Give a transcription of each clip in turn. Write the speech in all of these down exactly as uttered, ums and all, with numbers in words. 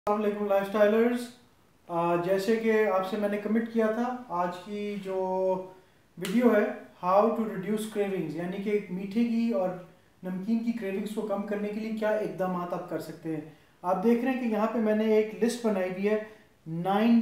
अस्सलाम life stylers. जैसे कि आपसे मैंने कमिट किया था, आज की जो वीडियो है हाउ टू रिड्यूस क्रेविंग्स, यानी कि मीठे की और नमकीन की क्रेविंग्स को कम करने के लिए क्या इकदाम आप कर सकते हैं। आप देख रहे हैं कि यहाँ पे मैंने एक लिस्ट बनाई हुई है, nine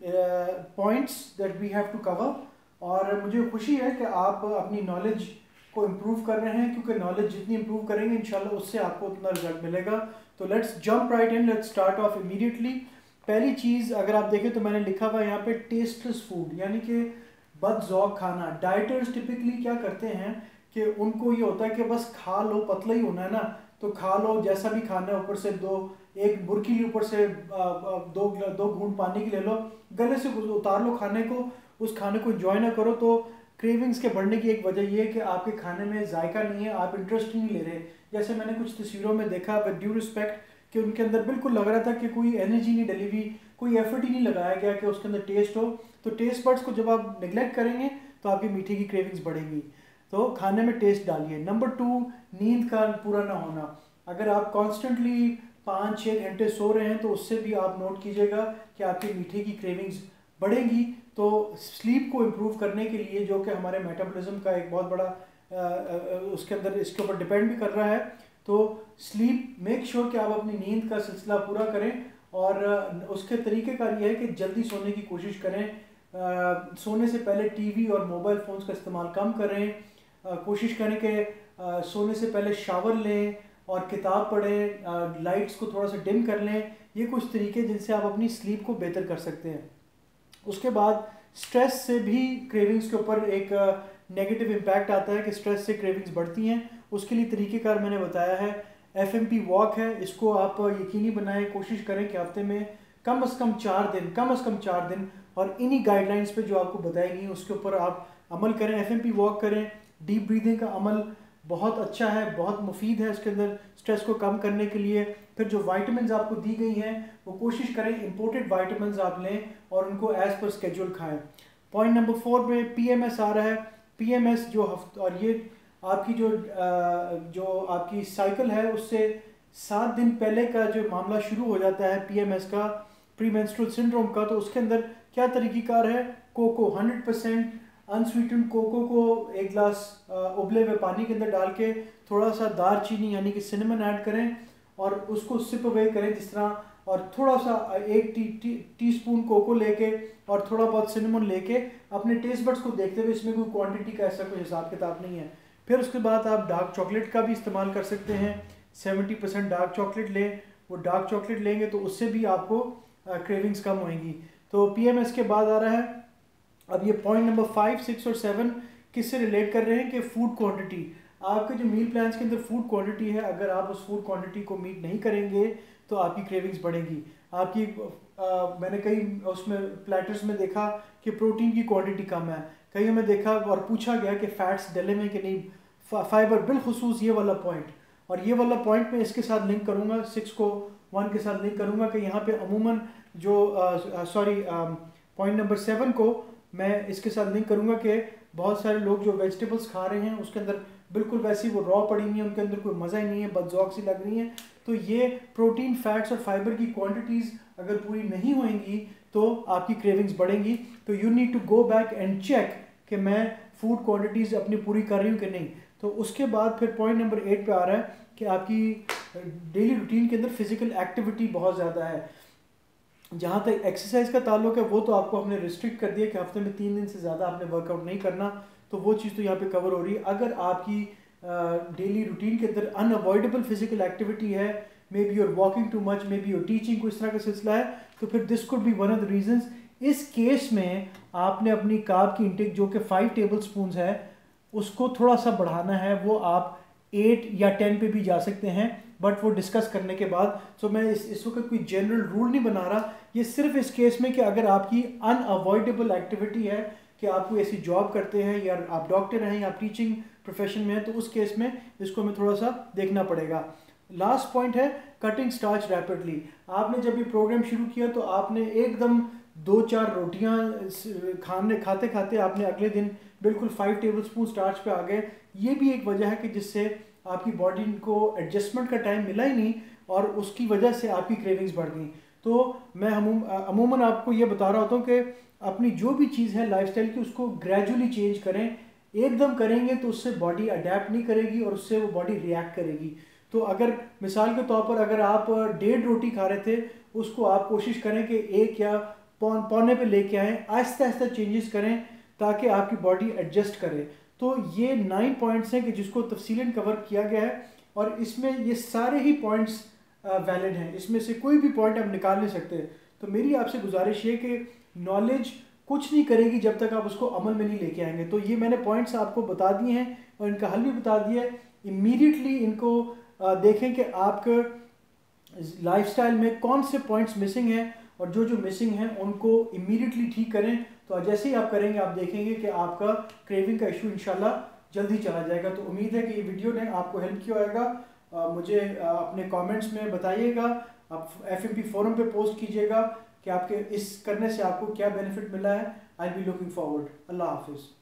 points that we have to cover. और मुझे खुशी है कि आप अपनी नॉलेज को इम्प्रूव कर रहे हैं, क्योंकि नॉलेज जितनी इम्प्रूव करेंगे इंशाल्लाह उससे आपको उतना रिजल्ट मिलेगा। तो let's jump right in, let's start off immediately. पहली चीज़ अगर आप देखें तो मैंने लिखा हुआ यहाँ पे टेस्टलेस फूड, यानी कि बदज़ौक़ खाना। डाइटर्स टिपिकली क्या करते हैं कि उनको ये होता है कि बस खा लो, पतला ही होना है ना तो खा लो, जैसा भी खाना है ऊपर से दो एक बुरकी ली, ऊपर से दो दो घूंट पानी की ले लो, गले से उतार लो खाने को, उस खाने को एंजॉय ना करो। तो क्रेविंग्स के बढ़ने की एक वजह ये है कि आपके खाने में जायका नहीं है, आप इंटरेस्ट नहीं ले रहे। जैसे मैंने कुछ तस्वीरों में देखा विद ड्यू रिस्पेक्ट कि उनके अंदर बिल्कुल लग रहा था कि कोई एनर्जी नहीं डली हुई, कोई एफर्ट ही नहीं लगाया गया कि उसके अंदर टेस्ट हो। तो टेस्ट बड्स को जब आप निगलेक्ट करेंगे तो आपकी मीठे की क्रेविंग्स बढ़ेगी। तो खाने में टेस्ट डालिए। नंबर टू, नींद का पूरा ना होना। अगर आप कॉन्स्टेंटली पाँच छः घंटे सो रहे हैं तो उससे भी आप नोट कीजिएगा कि आपकी मीठे की क्रेविंग्स बढ़ेंगी। तो स्लीप को इम्प्रूव करने के लिए, जो कि हमारे मेटाबॉलिज्म का एक बहुत बड़ा आ, आ, उसके अंदर इसके ऊपर डिपेंड भी कर रहा है, तो स्लीप मेक श्योर कि आप अपनी नींद का सिलसिला पूरा करें। और उसके तरीक़ेकार ये है कि जल्दी सोने की कोशिश करें। आ, सोने से पहले टीवी और मोबाइल फ़ोन्स का इस्तेमाल कम करें। आ, कोशिश करें कि सोने से पहले शावर लें और किताब पढ़ें, लाइट्स को थोड़ा सा डिम कर लें। ये कुछ तरीके जिनसे आप अपनी स्लीप को बेहतर कर सकते हैं। उसके बाद स्ट्रेस से भी क्रेविंग्स के ऊपर एक नेगेटिव इम्पैक्ट आता है कि स्ट्रेस से क्रेविंग्स बढ़ती हैं। उसके लिए तरीक़ेकार मैंने बताया है। एफ एम पी वॉक है, इसको आप यकीनी बनाएं, कोशिश करें कि हफ्ते में कम अज़ कम चार दिन कम अज़ कम चार दिन और इन्हीं गाइडलाइंस पे जो आपको बताई गई उसके ऊपर आप अमल करें। एफ एम पी वॉक करें। डीप ब्रीदिंग का अमल बहुत अच्छा है, बहुत मुफीद है इसके अंदर स्ट्रेस को कम करने के लिए। फिर जो वाइटामिन आपको दी गई हैं वो कोशिश करें इंपोर्टेड वाइटामिन आप लें और उनको एज़ पर स्केड्यूल खाएं। पॉइंट नंबर फोर में पी एम एस आ रहा है। पी एम एस जो हफ्ते, और ये आपकी जो जो आपकी साइकिल है उससे सात दिन पहले का जो मामला शुरू हो जाता है पी एम एस का, प्री मेंस्ट्रुअल सिंड्रोम का। तो उसके अंदर क्या तरीक़ेकार है, cocoa hundred percent unsweetened cocoa को एक गिलास उबले हुए पानी के अंदर डाल के थोड़ा सा दार चीनी यानी कि सिनेमन ऐड करें और उसको सिप अवे करें जिस तरह, और थोड़ा सा एक T T teaspoon cocoa लेके और थोड़ा बहुत सिनेमन लेके अपने टेस्ट बड्स को देखते हुए, इसमें कोई क्वांटिटी का ऐसा कोई हिसाब किताब नहीं है। फिर उसके बाद आप डार्क चॉकलेट का भी इस्तेमाल कर सकते हैं। सेवेंटी परसेंट डार्क चॉकलेट लें, वो डार्क चॉकलेट लेंगे तो उससे भी आपको क्रेविंग्स कम होंगी। तो पी एम एस के बाद आ रहा है अब ये पॉइंट नंबर फाइव सिक्स और सेवन किससे रिलेट कर रहे हैं कि फूड क्वांटिटी। आपके जो मील प्लान्स के अंदर फूड क्वांटिटी है, अगर आप उस फूड क्वांटिटी को मीट नहीं करेंगे तो आपकी क्रेविंग्स बढ़ेंगी। आपकी आ, मैंने कई उसमें प्लेटर्स में देखा कि प्रोटीन की क्वांटिटी कम है, कहीं हमें देखा और पूछा गया कि फैट्स डले में कि नहीं, फाइबर बिलखुसूस ये वाला पॉइंट। और ये वाला पॉइंट मैं इसके साथ लिंक करूँगा, सिक्स को वन के साथ लिंक करूँगा कि यहाँ पे अमूमन जो सॉरी पॉइंट नंबर सेवन को मैं इसके साथ लिंक करूँगा कि बहुत सारे लोग जो वेजिटेबल्स खा रहे हैं उसके अंदर बिल्कुल वैसी वो रॉ पड़ी हुई है, उनके अंदर कोई मज़ा ही नहीं है, बदज़ौक़ सी लग रही है। तो ये प्रोटीन, फैट्स और फाइबर की क्वांटिटीज़ अगर पूरी नहीं होंगी तो आपकी क्रेविंग्स बढ़ेंगी। तो you need to go back and check कि मैं फूड क्वांटिटीज़ अपनी पूरी कर रही हूँ कि नहीं। तो उसके बाद फिर पॉइंट नंबर एट पे आ रहा है कि आपकी डेली रूटीन के अंदर फिज़िकल एक्टिविटी बहुत ज़्यादा है। जहाँ तक एक्सरसाइज का ताल्लुक है वो तो आपको हमने रिस्ट्रिक्ट कर दिया कि हफ्ते में तीन दिन से ज़्यादा आपने वर्कआउट नहीं करना, तो वो चीज़ तो यहाँ पे कवर हो रही है। अगर आपकी डेली रूटीन के अंदर अनअवॉइडेबल फिजिकल एक्टिविटी है, maybe your walking too much, maybe your teaching, कोई इस तरह का सिलसिला है, तो फिर this could be one of the reasons. इस केस में आपने अपनी कार्ब की इंटेक जो कि फाइव टेबल स्पून है उसको थोड़ा सा बढ़ाना है। वो आप एट या टेन पे भी जा सकते हैं, बट वो डिस्कस करने के बाद। सो so मैं इस इस वक्त कोई जनरल रूल नहीं बना रहा, ये सिर्फ इस केस में कि अगर आपकी अनअवॉइडेबल एक्टिविटी है कि आप कोई ऐसी जॉब करते हैं या आप डॉक्टर हैं या आप टीचिंग प्रोफेशन में हैं, तो उस केस में इसको हमें थोड़ा सा देखना पड़ेगा। लास्ट पॉइंट है कटिंग स्टार्च रैपिडली। आपने जब ये प्रोग्राम शुरू किया तो आपने एकदम दो चार रोटियां खाने खाते खाते आपने अगले दिन बिल्कुल फाइव टेबल स्पून स्टार्च पे आ गए। ये भी एक वजह है कि जिससे आपकी बॉडी को एडजस्टमेंट का टाइम मिला ही नहीं और उसकी वजह से आपकी क्रेविंग्स बढ़ गई। तो मैं हमूम अमूमन आपको ये बता रहा होता हूँ कि अपनी जो भी चीज़ है लाइफस्टाइल की उसको ग्रेजुअली चेंज करें। एकदम करेंगे तो उससे बॉडी अडेप्ट नहीं करेगी और उससे वो बॉडी रिएक्ट करेगी। तो अगर मिसाल के तौर पर अगर आप डेढ़ रोटी खा रहे थे, उसको आप कोशिश करें कि एक या पौन पौने पे लेके आएँ, आहिस्ता आहिस्ता चेंजेस करें ताकि आपकी बॉडी एडजस्ट करे। तो ये नाइन पॉइंट्स हैं कि जिसको तफसीलन कवर किया गया है और इसमें ये सारे ही पॉइंट्स वैलिड हैं, इसमें से कोई भी पॉइंट हम निकाल नहीं सकते। तो मेरी आपसे गुजारिश ये कि नॉलेज कुछ नहीं करेगी जब तक आप उसको अमल में नहीं लेके आएंगे। तो ये मैंने पॉइंट्स आपको बता दिए हैं और इनका हल भी बता दिया है। इमीडिएटली इनको देखें कि आपके लाइफस्टाइल में कौन से पॉइंट्स मिसिंग हैं और जो जो मिसिंग हैं उनको इमीडिएटली ठीक करें। तो जैसे ही आप करेंगे आप देखेंगे कि आपका क्रेविंग का इशू इंशाल्लाह जल्दी चला जाएगा। तो उम्मीद है कि ये वीडियो ने आपको हेल्प किया होगा। आ, मुझे आ, अपने कमेंट्स में बताइएगा, आप एफ एम पी फोरम पे पोस्ट कीजिएगा कि आपके इस करने से आपको क्या बेनिफिट मिला है। I be looking forward. अल्लाह हाफिज़।